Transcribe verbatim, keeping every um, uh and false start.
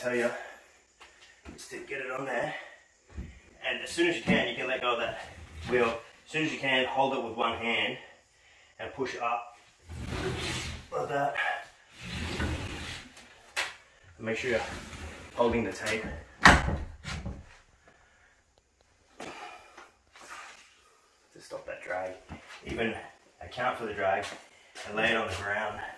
tell you is to get it on there, and as soon as you can, you can let go of that wheel. As soon as you can, hold it with one hand and push up like that. And make sure you're holding the tape. To stop that drag. Even account for the drag and lay it on the ground.